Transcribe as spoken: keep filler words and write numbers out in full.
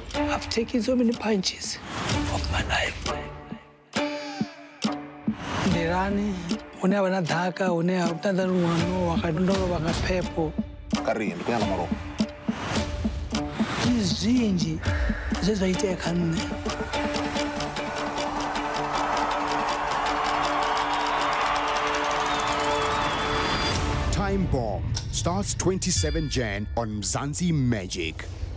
I've taken so many punches of my life. Ndirani, une abana dhaka, une abana ruano, wakadundo waka pepo. Karin, kaya namaro. Izinji, zezwaite kanne. Time Bomb starts twenty-seventh of January on Mzansi Magic.